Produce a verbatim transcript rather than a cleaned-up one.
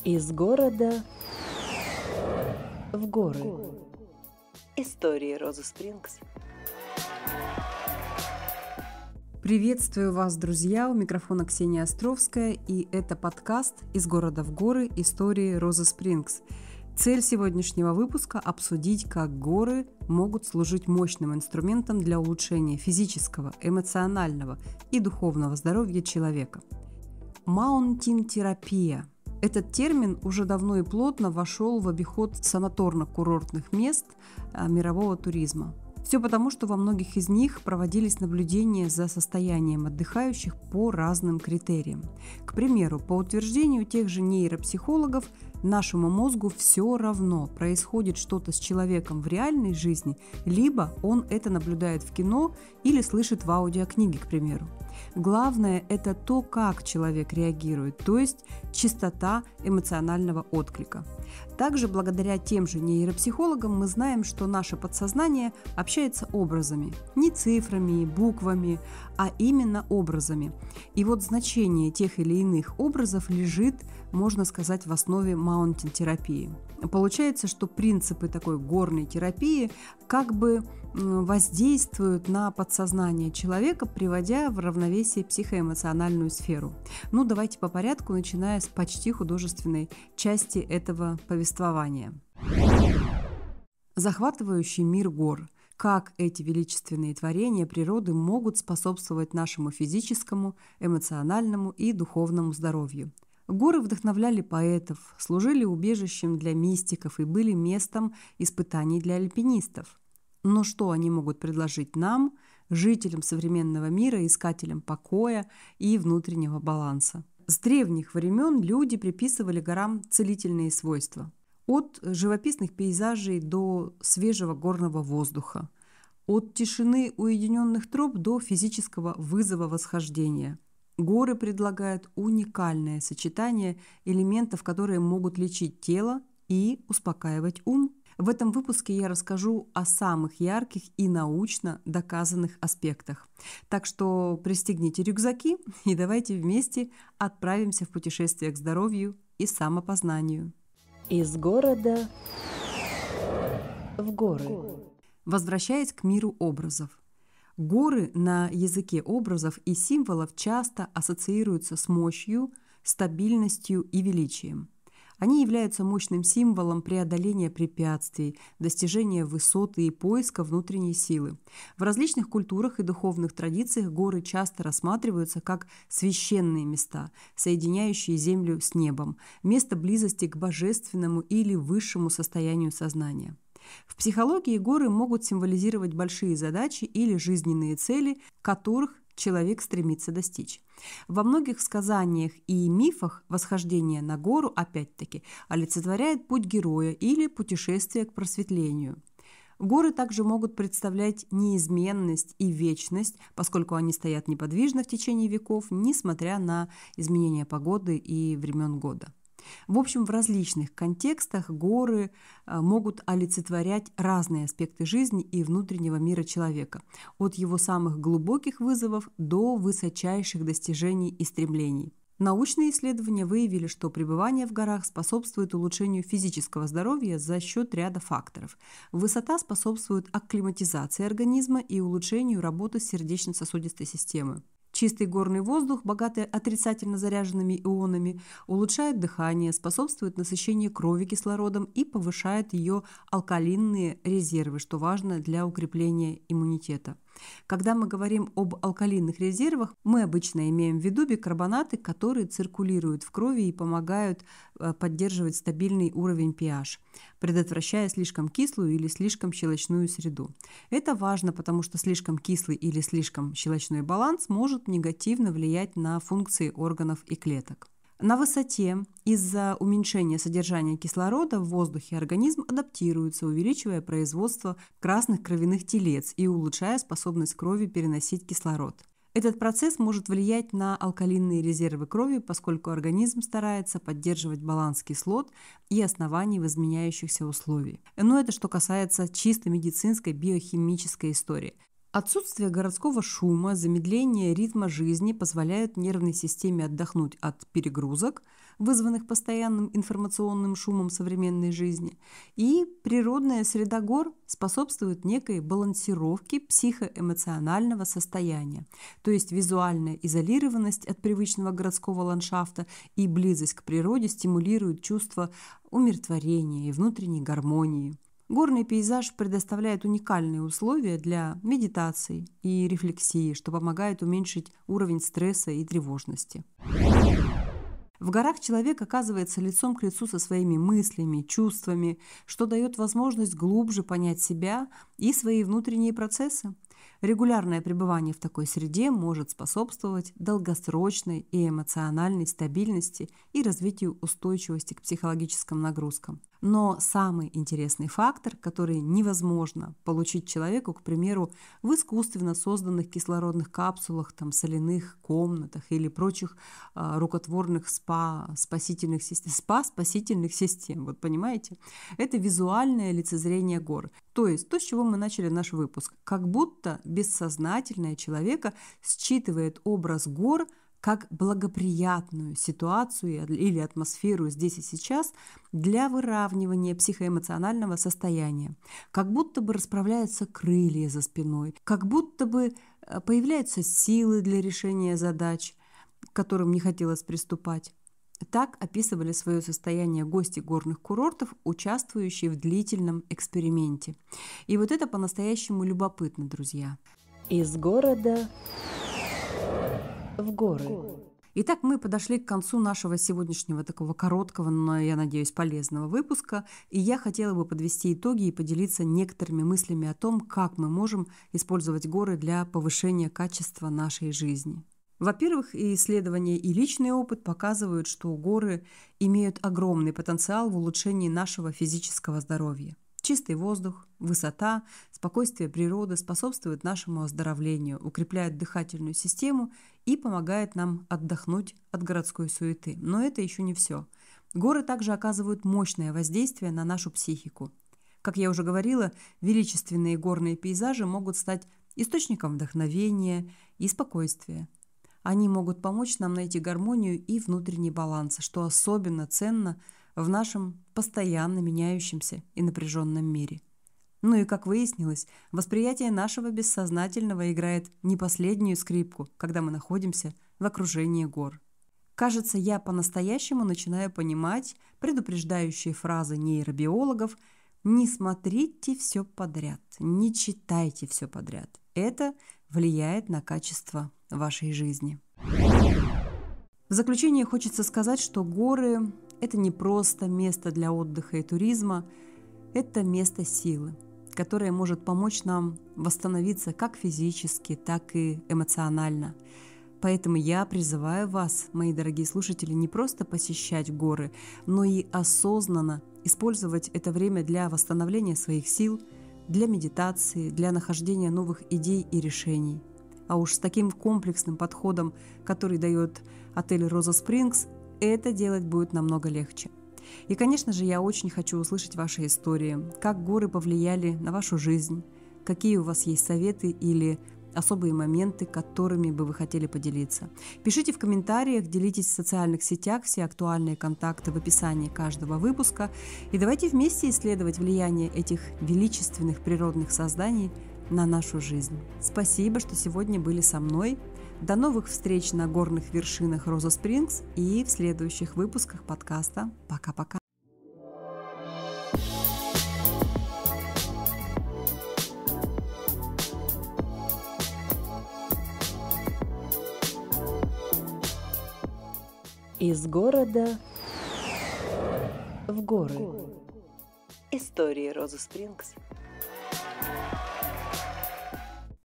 Из города в горы. Истории Розы Спрингс. Приветствую вас, друзья! У микрофона Ксения Островская, и это подкаст «Из города в горы. Истории Розы Спрингс». Цель сегодняшнего выпуска – обсудить, как горы могут служить мощным инструментом для улучшения физического, эмоционального и духовного здоровья человека. Маунтин-терапия. Этот термин уже давно и плотно вошел в обиход санаторно-курортных мест мирового туризма. Все потому, что во многих из них проводились наблюдения за состоянием отдыхающих по разным критериям. К примеру, по утверждению тех же нейропсихологов, нашему мозгу все равно, происходит что-то с человеком в реальной жизни, либо он это наблюдает в кино или слышит в аудиокниге, к примеру. Главное – это то, как человек реагирует, то есть частота эмоционального отклика. Также благодаря тем же нейропсихологам мы знаем, что наше подсознание общается образами, не цифрами, буквами, а именно образами. И вот значение тех или иных образов лежит, можно сказать, в основе маунтин-терапии. Получается, что принципы такой горной терапии как бы воздействуют на подсознание человека, приводя в равновесие психоэмоциональную сферу. Ну, давайте по порядку, начиная с почти художественной части этого повествования. Захватывающий мир гор. Как эти величественные творения природы могут способствовать нашему физическому, эмоциональному и духовному здоровью. Горы вдохновляли поэтов, служили убежищем для мистиков и были местом испытаний для альпинистов. Но что они могут предложить нам, жителям современного мира, искателям покоя и внутреннего баланса? С древних времен люди приписывали горам целительные свойства. От живописных пейзажей до свежего горного воздуха, от тишины уединенных троп до физического вызова восхождения. Горы предлагают уникальное сочетание элементов, которые могут лечить тело и успокаивать ум. В этом выпуске я расскажу о самых ярких и научно доказанных аспектах. Так что пристегните рюкзаки и давайте вместе отправимся в путешествие к здоровью и самопознанию. Из города в горы. Возвращаясь к миру образов. Горы на языке образов и символов часто ассоциируются с мощью, стабильностью и величием. Они являются мощным символом преодоления препятствий, достижения высоты и поиска внутренней силы. В различных культурах и духовных традициях горы часто рассматриваются как священные места, соединяющие землю с небом, место близости к божественному или высшему состоянию сознания. В психологии горы могут символизировать большие задачи или жизненные цели, которых человек стремится достичь. Во многих сказаниях и мифах восхождение на гору, опять-таки, олицетворяет путь героя или путешествие к просветлению. Горы также могут представлять неизменность и вечность, поскольку они стоят неподвижно в течение веков, несмотря на изменения погоды и времен года. В общем, в различных контекстах горы могут олицетворять разные аспекты жизни и внутреннего мира человека, от его самых глубоких вызовов до высочайших достижений и стремлений. Научные исследования выявили, что пребывание в горах способствует улучшению физического здоровья за счет ряда факторов. Высота способствует акклиматизации организма и улучшению работы сердечно-сосудистой системы. Чистый горный воздух, богатый отрицательно заряженными ионами, улучшает дыхание, способствует насыщению крови кислородом и повышает ее алкалинные резервы, что важно для укрепления иммунитета. Когда мы говорим об алкалинных резервах, мы обычно имеем в виду бикарбонаты, которые циркулируют в крови и помогают поддерживать стабильный уровень pH, предотвращая слишком кислую или слишком щелочную среду. Это важно, потому что слишком кислый или слишком щелочной баланс может негативно влиять на функции органов и клеток. На высоте из-за уменьшения содержания кислорода в воздухе организм адаптируется, увеличивая производство красных кровяных телец и улучшая способность крови переносить кислород. Этот процесс может влиять на алкалинные резервы крови, поскольку организм старается поддерживать баланс кислот и оснований в изменяющихся условиях. Но это что касается чисто медицинской биохимической истории. Отсутствие городского шума, замедление ритма жизни позволяют нервной системе отдохнуть от перегрузок, вызванных постоянным информационным шумом современной жизни, и природная среда гор способствует некой балансировке психоэмоционального состояния, то есть визуальная изолированность от привычного городского ландшафта и близость к природе стимулируют чувство умиротворения и внутренней гармонии. Горный пейзаж предоставляет уникальные условия для медитации и рефлексии, что помогает уменьшить уровень стресса и тревожности. В горах человек оказывается лицом к лицу со своими мыслями, чувствами, что дает возможность глубже понять себя и свои внутренние процессы. Регулярное пребывание в такой среде может способствовать долгосрочной и эмоциональной стабильности и развитию устойчивости к психологическим нагрузкам. Но самый интересный фактор, который невозможно получить человеку, к примеру, в искусственно созданных кислородных капсулах, там, соляных комнатах или прочих а, рукотворных спа спасительных систем, спа спасительных систем, вот понимаете, это визуальное лицезрение гор. То есть то, с чего мы начали наш выпуск. Как будто бессознательное человека считывает образ гор как благоприятную ситуацию или атмосферу здесь и сейчас для выравнивания психоэмоционального состояния. Как будто бы расправляются крылья за спиной, как будто бы появляются силы для решения задач, к которым не хотелось приступать. Так описывали свое состояние гости горных курортов, участвующие в длительном эксперименте. И вот это по-настоящему любопытно, друзья. Из города в горы. Итак, мы подошли к концу нашего сегодняшнего такого короткого, но, я надеюсь, полезного выпуска. И я хотела бы подвести итоги и поделиться некоторыми мыслями о том, как мы можем использовать горы для повышения качества нашей жизни. Во-первых, и исследования и личный опыт показывают, что горы имеют огромный потенциал в улучшении нашего физического здоровья. Чистый воздух, высота, спокойствие природы способствуют нашему оздоровлению, укрепляют дыхательную систему и помогает нам отдохнуть от городской суеты. Но это еще не все. Горы также оказывают мощное воздействие на нашу психику. Как я уже говорила, величественные горные пейзажи могут стать источником вдохновения и спокойствия. Они могут помочь нам найти гармонию и внутренний баланс, что особенно ценно в нашем постоянно меняющемся и напряженном мире. Ну и, как выяснилось, восприятие нашего бессознательного играет не последнюю скрипку, когда мы находимся в окружении гор. Кажется, я по-настоящему начинаю понимать предупреждающие фразы нейробиологов: «Не смотрите все подряд, не читайте все подряд». Это влияет на качество вашей жизни. В заключение хочется сказать, что горы – это не просто место для отдыха и туризма, это место силы, которое может помочь нам восстановиться как физически, так и эмоционально. Поэтому я призываю вас, мои дорогие слушатели, не просто посещать горы, но и осознанно использовать это время для восстановления своих сил, для медитации, для нахождения новых идей и решений. А уж с таким комплексным подходом, который дает отель Роза Спрингс, это делать будет намного легче. И, конечно же, я очень хочу услышать ваши истории, как горы повлияли на вашу жизнь, какие у вас есть советы или особые моменты, которыми бы вы хотели поделиться. Пишите в комментариях, делитесь в социальных сетях, все актуальные контакты в описании каждого выпуска. И давайте вместе исследовать влияние этих величественных природных созданий на нашу жизнь. Спасибо, что сегодня были со мной. До новых встреч на горных вершинах Роза Спрингс и в следующих выпусках подкаста. Пока-пока. Из города в горы. Истории Розы Спрингс.